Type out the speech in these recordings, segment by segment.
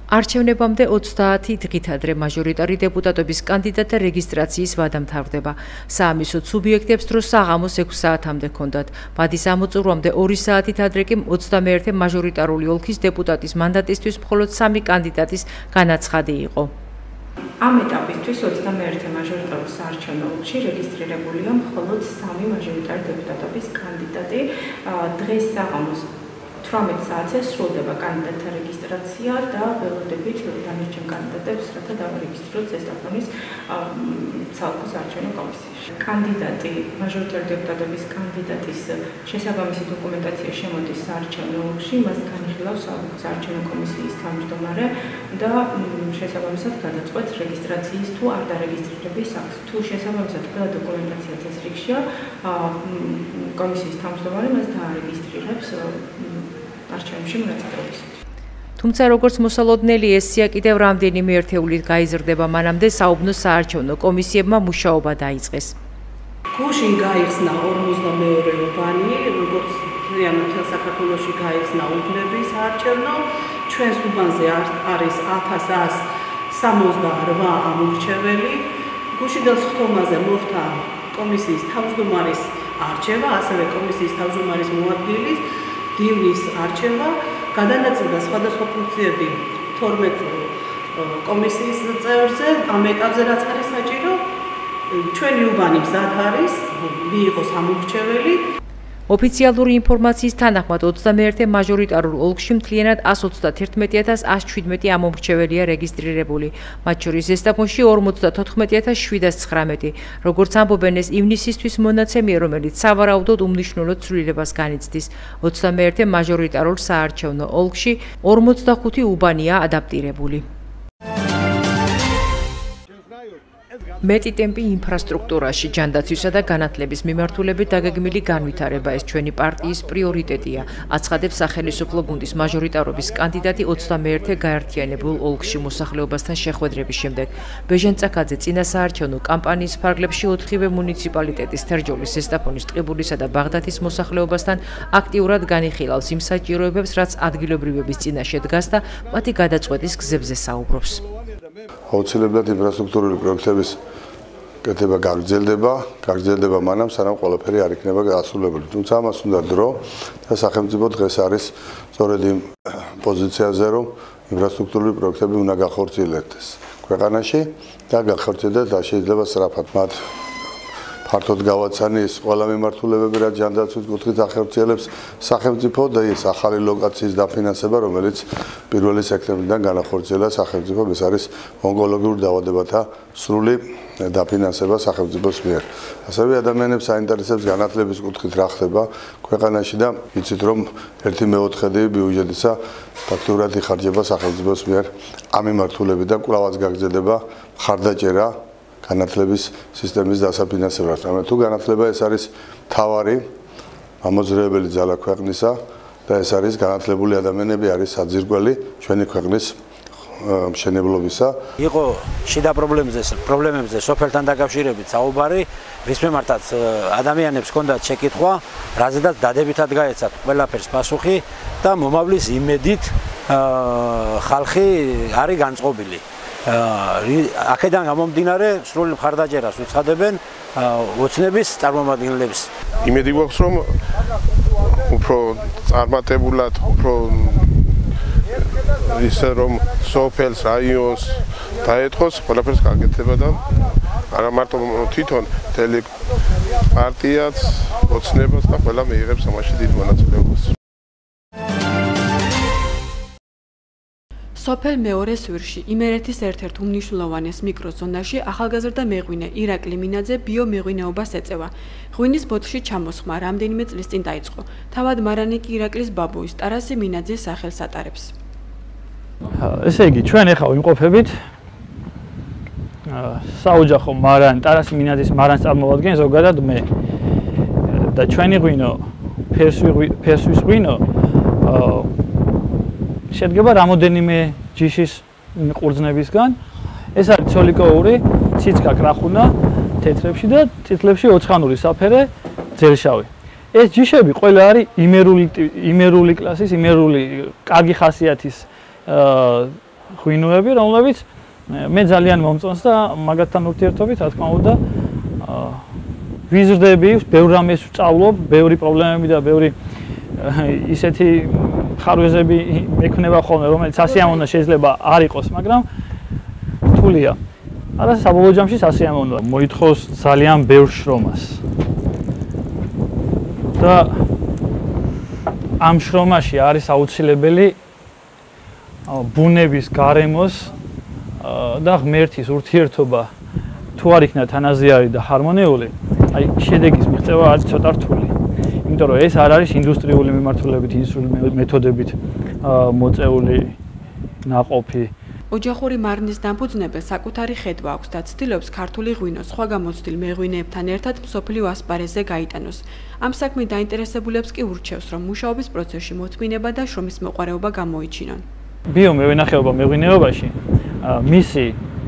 არჩევნებამდე 30 დღით ადრე მაჟორიტარი დეპუტატობის კანდიდატთა რეგისტრაციის ვადა მთავრდება. საამისო სუბიექტებს დრო საღამოს 6 საათამდე ჰქონდათ. ვადის ამოწურვამდე 2 საათით ადრე კი 21 მაჟორიტარული ოლქის დეპუტატის მანდატისთვის მხოლოდ 3 კანდიდატის განაცხადი იყო. ამ ეტაპისთვის 21 მაჟორიტარულ საარჩევნო ოლქში რეგისტრირებულია მხოლოდ 3 მაჟორიტარი დეპუტატობის კანდიდატი. დღეს საღამოს 18 საათზე სრულდება კანდიდატთა რეგისტრაცია და ველოდებით დანარჩენ კანდიდატებს, რათა დავარეგისტროთ ზესტაფონის საოლქო საარჩევნო კომისიაში. კანდიდატი, მაჟორიტარი დეპუტატობის კანდიდატის შესაბამისი დოკუმენტაცია შემოდის საარჩევნო ოლქში, მას განიხილავს საოლქო საარჩევნო კომისიის თავმჯდომარე და შესაბამისად გადაწყვეტს რეგისტრაციის თუ არ დარეგისტრირების აქტს. თუ შესაბამისად ყველა დოკუმენტაცია წესრიგშია, კომისიის თავმჯდომარე მას დაარეგისტრირებს არჩევნებში მონაწილეობისათვის. თუმცა როგორც მოსალოდნელი ესია კიდევ რამდენიმე ერთეულით გაიზრდება მანამდე საუბნო საარჩევნო კომისიებმა მუშაობა დაიწყეს. გუშინ გაიხსნა 42 უბანი, როგორც მთლიანად საქართველოში გაიხსნა უბნები საარჩევნო. ჩვენს უბანზე არის 1168 ამორჩეველი. გუშინდელ სხდომაზე მოხდა კომისიის თავმჯდომარის არჩევა, ასევე კომისიის თავმჯდომარის მოადგილის დილის არჩევა, გადანაწილდა სხვადასხვა ფუნქციები 12 კომისიის წევრზე, ამ ეტაპზე რაც არის საჭირო, ჩვენი უბანი მზად არის, მიიღოს ამორჩეველი. ოფიციალური ინფორმაციის თანახმად 21 მაჟორიტარულ ოლქში მთლიანად 131.117 ამომრჩეველია რეგისტრირებული. მათ შორის ზესტაფონში 54.719. როგორც ამბობენ, ეს ივნისისთვის მონაცემია, რომელიც სავარაუდოდ უმნიშვნელოდ ცვლილებას განიცდის. 21 მაჟორიტარულ საარჩევნო ოლქში 45 უბანია ადაპტირებული. მეტი ტემპი ინფრასტრუქტურაში, ჯანდაცვისა და განათლების მიმართულებით დაგეგმილი განვითარება ეს ჩვენი პარტიის პრიორიტეტია, აცხადებს სახელმწიფო გუნდის მაჟორიტარობის კანდიდატი 21 გაერთიანებულ ოლქში მოსახლეობასთან შეხვედრების შემდეგ. ბეჟენ წაკაძე წინა საარჩევნო კამპანიის ფარგლებში 4-ვე მუნიციპალიტეტის თერჯოლის, ზესტაფონის, ტყიბულისა და ბაღდათის მოსახლეობასთან აქტიურად განიხილავს იმ საჭიროებებს, რაც ადგილობრივების წინაშე დგას და მათი გადაწყვეტის გზებზე საუბრობს. აუცილებლად ინფრასტრუქტურული პროექტების კეთება გაგრძელდება მანამ, სანამ ყველაფერი არ იქნება დასრულებული. თუმცა ამას უნდა დრო და სახელმწიფო დღეს არის სწორედ იმ პოზიციაზე, რომ ინფრასტრუქტურული პროექტები უნდა გახორციელდეს ქვეყანაში და გახორციელდეს და შეიძლება სწრაფად. მათ ფართოდ გავაცანი ის ყველა მიმართულებები, რაც ჯანდაცვის კუთხით ახორციელებს სახელმწიფო და ის ახალი ლოკაციის დაფინანსება, რომელიც 1 სექტემბრიდან განახორციელა სახელმწიფომ, ეს არის ონკოლოგიურ დაავადებათა სრული დაფინანსება სახელმწიფოს მიერ. ასევე ადამიანებს აინტერესებს განათლების კუთხით რა ხდება ქვეყანაში და იცით რომ 1/4 ბიუჯეტისა ფაქტურად იხარჯება სახელმწიფოს მიერ ამ მიმართულებიდან კვლავაც გაგრძელდება მხარდაჭერა განათლების სისტემის დასაფინანსებლად. თუ განათლება ეს არის მთავარი ამოძრავებელი ძალა ქვეყნისა და ეს არის განათლებული ადამიანები არის საძირკველი ჩვენი ქვეყნის მშენებლობისა. იყო შიდა პრობლემებზე სოფელთან დაკავშირებით საუბარი, რის მიმართაც ადამიანებს ჰქონდათ შეკითხვა, რაზედაც დადებითად გაეცათ ყველაფერს პასუხი და მომავლის იმედით ხალხი არის განწყობილი. აქედან გამომდინარე სრული მხარდაჭერას უცხადებენ ოცნების წარმომადგენლებს. იმედი გვაქვს რომ უფრო წარმატებულად, უფრო ისე რომ სოფელს, რაიონს დაეთხოს, ყველაფერს გაკეთება და არა მარტო თვითონ მთელი პარტიაც, ოცნებას და ყველა მიიღებს ამაში დიდ მონაწილეობას. სოფელ მეორე სვირში, იმერეთის ერთ-ერთ უმნიშვნელოვანეს მიკროზონაში ახალგაზრდა მეღვინე ირაკლი მინაძე ბიომეღვინეობას ეწევა. ღვინის ბოთლში ჩამოსხმა რამდენიმე წლის წინ დაიწყო. თავად მარანი კი ირაკლის ბაბუის ტარასი მინაძის სახელს ატარებს. ესე იგი, ჩვენ ახლა ვიმყოფებით საოჯახო მარანი ტარასი მინაძის მარანს წარმოვადგენ ზოგადად მე. და ჩვენი ღვინო, ფესვის ღვინო შედგება რამოდენიმე ჯიშის ყურძნებისგან. ეს არის ცოლიკოური, ციცკა კრახუნა თეთრებში და წითლებში ოცხანური საფერე ძელშავი. ეს ჯიშები ყველა არის იმერული კლასის, იმერული კარგი ხასიათის ღვინოები, რომლებიც მე ძალიან მომწონს და მაგათთან ურთიერთობით, რა თქმა უნდა, ვიზრდები, ბევრ რამეს ვწავლობ, ბევრი პრობლემები და ბევრი ისეთი ხარვეზები მექნება ხოლმე, რომელიც სასიამოვნო შეიძლება არ იყოს, მაგრამ რთულია. არა, საბოლოო ჯამში სასიამოვნოა. მოითხოვს ძალიან ბევრ შრომას. და ამ შრომაში არის აუცილებელი ბუნების, გარემოს და ღმერთის ურთიერთობა თუ არ იქნა თანაზიარი და ჰარმონიული, აი შედეგის მიღწევა არის ცოტა რთული. იმიტომ რომ ეს არ არის ინდუსტრიული მიმართულებით, ინდუსტრიული მეთოდებით მოწეული ნაყოფი. ოჯახური მარნის დამფუძნებელს საკუთარი ხედვა აქვს და ცდილობს ქართული ღვინო სხვა გამოცდილ მეღვინეებთან ერთად მსოფლიო ასპარეზზე გაიტანოს. ამ საქმით დაინტერესებულებს კი ურჩევს, რომ მუშაობის პროცესში მოთმინება და შრომის მოყვარეობა გამოიჩინონ. ბიომევენახეობა მეღვინეობაში მისი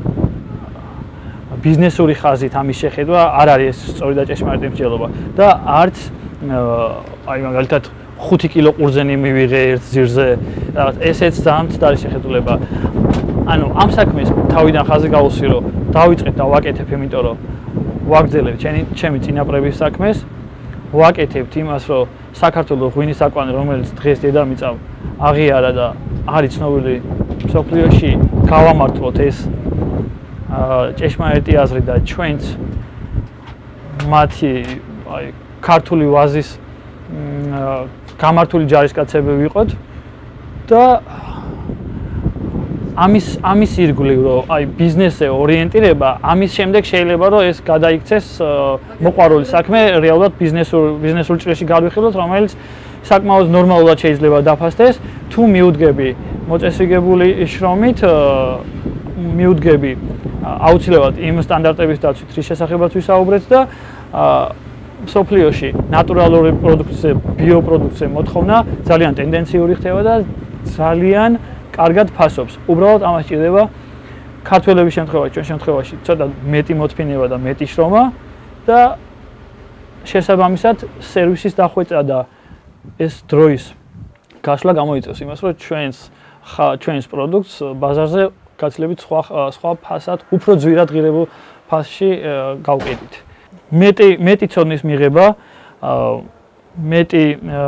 ბიზნესური ხაზით ამის შეხედვა არ არის სწორი და ჭეშმარიტი მსჯელობა და არც აი მაგალითად 5 კილო ყურძენი მივიღე ერთ ძირზე, ესეც ძალიან მცდარი შეხედულება. ანუ ამ საქმეს თავიდან ხაზი გავუსვი, რომ დავიწყეთ და ვაკეთებ, იმიტომ რომ ვაგრძელებ ჩემი წინაპრების საქმეს, ვაკეთებთ იმას, რომ საქართველოს ღვინის აკვანი, რომელიც დღეს დედამიწა აღიარა და არის ცნობილი მსოფლიოში, გავამართლოთ ეს ჭეშმარიტი აზრი და ჩვენც მათი აი ქართული ვაზის გამართული ჯარისკაცები ვიყოთ და ამის ირგვლივ რომ აი ბიზნესზე ორიენტირება, ამის შემდეგ შეიძლება რომ ეს გადაიქცეს მოყვარული საქმე, რეალურად ბიზნესულ ჭრილში გავიხილოთ, რომელიც საკმაოდ ნორმალურად შეიძლება დაფასდეს, თუ მიუდგები მოწესრიგებული შრომით, მიუდგები აუცილებლად იმ სტანდარტების დაცვით, რის შესახებაც ვისაუბრეთ და მსოფლიოში ნატურალური პროდუქციზე, ბიოპროდუქციზე მოთხოვნა ძალიან ტენდენციური ხდება და ძალიან კარგად ფასობს. უბრალოდ ამას ჭირდება ქართველების შემთხვევაში, ჩვენ შემთხვევაში ცოტა მეტი მოთმინება და მეტი შრომა და შესაბამისად სერვისის დახვეწა და ეს დროის გასვლა გამოიწვევს იმას, რომ ჩვენს პროდუქტს ბაზარზე გაცილებით სხვა ფასად, უფრო ძვირად ღირებულ ფასში გავყიდით. მეტი ცოდნის მიღება, მეტი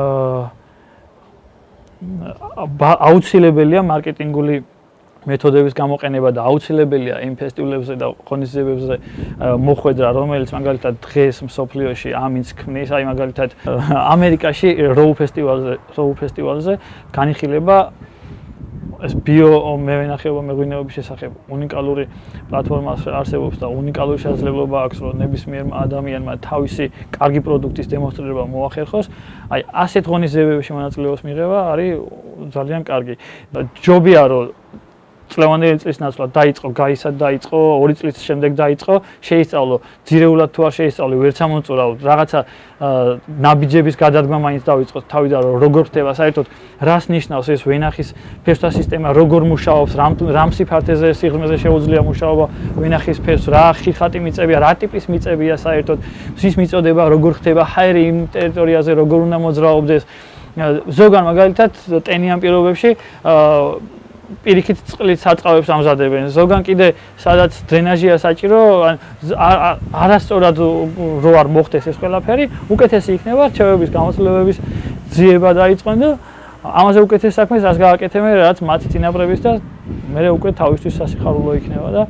აუცილებელია მარკეტინგული მეთოდების გამოყენება და აუცილებელია იმ ფესტივალებზე და ღონისძიებებზე მოხვედრა, რომელიც მაგალითად დღეს მსოფლიოში ამინც ქმნის, აი მაგალითად ამერიკაში როუ ფესტივალზე განიხილება ეს ბიომევენახეობა მეღვინეობის შესახებ უნიკალური პლატფორმა არსებობს და უნიკალური შესაძლებლობა აქვს, რომ ნებისმიერ ადამიანმა თავისი კარგი პროდუქტის დემონსტრირება მოახერხოს. აი ასეთ ღონისძიებებში მონაწილეობის მიღება არის ძალიან კარგი. ჯობია რომ წლევანდელი წლის ნაცვლად დაიწყო, გაისად დაიწყო, 2 წლის შემდეგ დაიწყო, შეისწავლო, ძირეულად თუ არ შეისწავლე, ვერც ამოწურავ, რაღაცა ნაბიჯების გადადგმა მაინც დავიწყოთ თავიდან, რომ როგორ ხდება საერთოდ, რას ნიშნავს ეს ვენახის ფესვთა სისტემა, როგორ მუშაობს, რამ სიფართეზე, სიღრმეზე შეუძლია მუშაობა ვენახის ფესვს, რა ხილხატი მიწებია, რა ტიპის მიწებია საერთოდ, მზის მიწოდება, როგორ ხდება ჰაერი იმ ტერიტორიაზე, როგორ უნდა მოძრაობდეს. ზოგან მაგალითად ტენიან პირობებში პირიქით წყლით საწყავებს ამზადებენ. ზოგან კიდე სადაც დრენაჟია საჭირო, არასწორად რო არ მოხდეს ეს ყველაფერი, უკეთესი იქნება რჩევების გამოცდილებების ძიება დაიწყონ და ამაზე უკეთეს საქმეს რას გააკეთებენ, რაც მათი წინაპრების და მე უკვე თავისთვის სასიხარულო იქნება და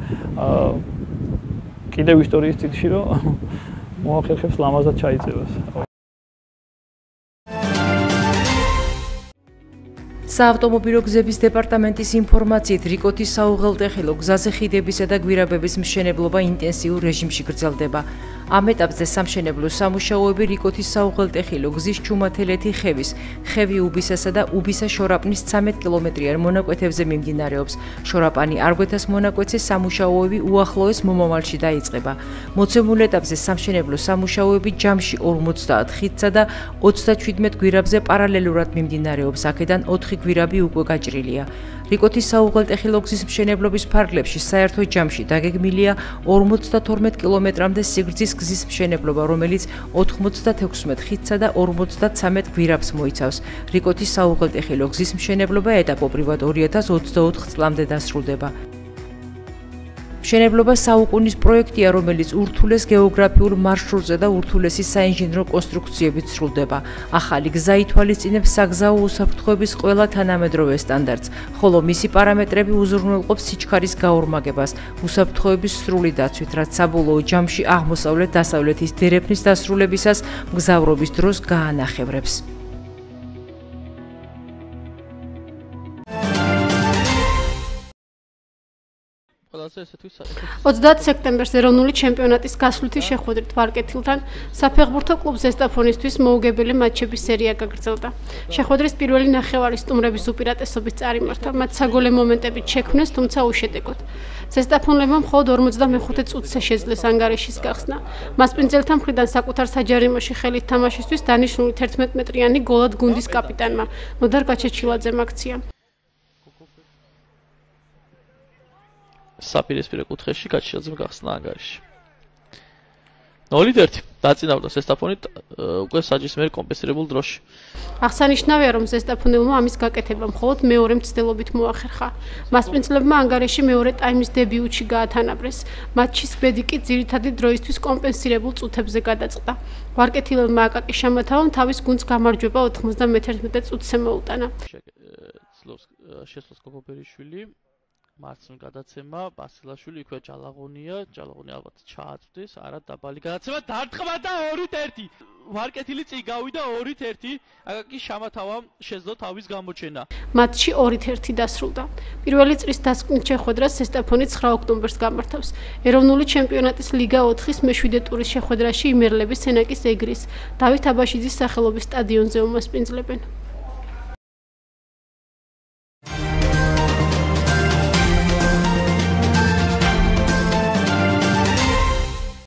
კიდევ ისტორიის წიგნში რომ მოახერხებს ლამაზად ჩაიწევას. საავტომობილო გზების დეპარტამენტის ინფორმაციით, რიკოთის საუღელტეხილო გზაზე ხიდებისა და გვირაბების მშენებლობა ინტენსიურ რეჟიმში გრძელდება. ამ ეტაპზე სამშენებლო სამუშაოები რიკოთის საუღელტეხილო გზის ჩუმათელეთი ხევის, ხევი უბისასა და უბისა შორაპნის 13 კილომეტრიან მონაკვეთებზე მიმდინარეობს. შორაპანი არგვეთას მონაკვეთზე სამუშაოები უახლოეს მომავალში დაიწყება. მოცემულ ეტაპზე სამშენებლო სამუშაოები ჯამში 50 ხიდსა და 37 გვირაბზე პარალელურად მიმდინარეობს. აქედან 4 გვირაბი უკვე გაჭრილია. რიკოთის საუღელტეხილო გზის მშენებლობის ფარგლებში საერთო ჯამში დაგეგმილია 52 კილომეტრამდე სიგრძის გზის მშენებლობა, რომელიც 96 ხიდსა და 53 გვირაბს მოიცავს. რიკოთის საუღელტეხილო გზის მშენებლობა ეტაპობრივად 2024 წლამდე დასრულდება. მშენებლობა საუკუნის პროექტია, რომელიც ურთულეს გეოგრაფიულ მარშრუტზე და ურთულესი საინჟინრო კონსტრუქციებით სრულდება. ახალი გზა ითვალისწინებს საგზაო უსაფრთხოების ყველა თანამედროვე სტანდარტს, ხოლო მისი პარამეტრები უზრუნველყოფს სიჩქარის გაორმაგებას, უსაფრთხოების სრული დაცვით, რაც საბოლოო ჯამში აღმოსავლეთ-დასავლეთის დერეფნის დასრულებისას მგზავრობის დროს გაანახევრებს. 30 სექტემბერს ეროვნული ჩემპიონატის გასვლითი შეხვედრით ვარკეთილთან საფეხბურთო კლუბ ზესტაფონისთვის მოუგებელი მატჩების სერია გაგრძელდა. შეხვედრის პირველი ნახევარი სტუმრების უპირატესობით წარიმართა, მათ საგოლე მომენტებით შექმნეს, თუმცა უშედეგოდ. ზესტაფონლებმა მხოლოდ 45 წუთზე შეძლეს ანგარიშის გახსნა. მასპინძელთა მხრიდან საკუთარ საჯარიმოში ხელით თამაშისთვის დანიშნული 11 მეტრიანი გოლად გუნდის კაპიტანმა ნოდარ გაჩეჩილაძემ აქცია. საპირისპირო კუთხეში გაჩიაძემ გახსნა ანგარიში. 0-1 დაწინაურდა ზესტაფონით უკვე საჯისმერი კომპენსირებულ დროში. აღსანიშნავია, რომ ზესტაფონელმა ამის გაკეთება მხოლოდ მეორე მცდელობით მოახერხა. მასპინძლებმა ანგარიში მეორე ტაიმის დებიუტში გაათანაბრეს. მატჩის ბედი კი ძირითადი დროისთვის კომპენსირებულ წუთებზე გადაწყდა. ვარკეთილებმა აკაკი შამათავამ თავის გუნდს გამარჯვება 91 წუთზე მოუტანა. შესძლოს კოპოპერიშვილი მარცხნივ გადაცემა, ბასილაშვილი იქვე ჯალაღონია ალბათ ჩააწვდის, არა დაბალი გადაცემა, დარტყმა და 2-1. ვარკეთილი წინ გავიდა 2-1, აკაკი შამათავამ შეძლო თავის გამოჩენა. მატჩი 2-1 დასრულდა. პირველი წრის დასკვნით შეხვედრას ზესტაფონი 9 ოქტომბერს გამართავს. ეროვნული ჩემპიონატის ლიგა 4-ის მე-7 ტურის შეხვედრაში იმერლების სენაკის ეგრის, დავით აბაშიძის სახელობის სტადიონზე უმასპინძლებენ.